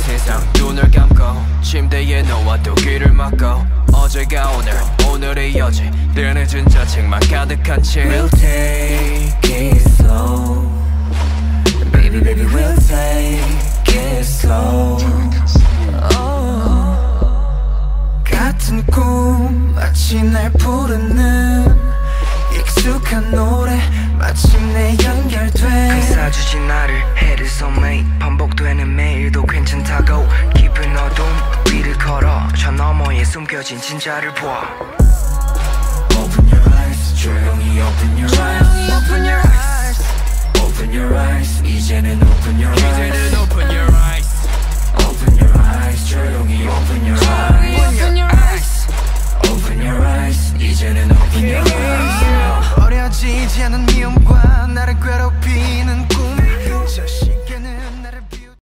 세상 눈을 감고 침대에 누워도 귀를 막고 어제가 오늘 오늘이 어제 늘 늦은 자책만 가득한 채 We'll take it slow Baby baby we'll take it slow 같은 꿈 마치 날 부르는 익숙한 노래 마침내 연결돼 감싸주지 나를 해를 soulmate 반복되는 매일도 괜찮다고 깊은 어둠 위를 걸어 저 너머에 숨겨진 진짜를 봐 Open your eyes 조용히 open your eyes Open your eyes Open your eyes 이제는 open your eyes 이제는 open your eyes Open your eyes 조용히 open your eyes Open your eyes Open your eyes 이제는 open your eyes 버려지지 않은 미움과 나를 괴롭히는